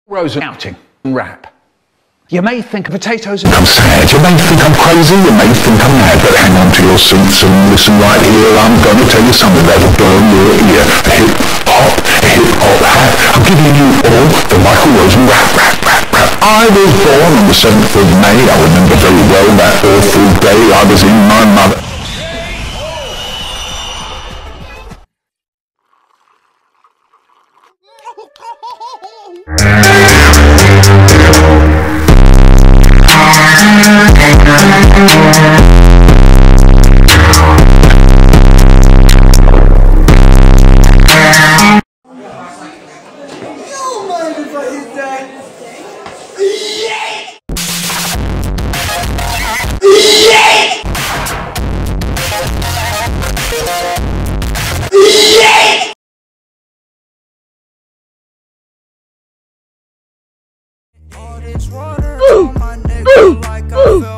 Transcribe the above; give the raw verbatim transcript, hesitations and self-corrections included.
Rose outing and rap. You may think potatoes are... I'm sad, you may think I'm crazy, you may think I'm mad, but hang on to your seats and listen right here. I'm gonna tell you something that'll burn your ear. A hip hop, a hip hop hat. I'm giving you all the Michael Rosen rap, rap, rap, rap. I was born on the seventh of May. I remember very well that awful day I was in my mother. All this water on my nigga like I feel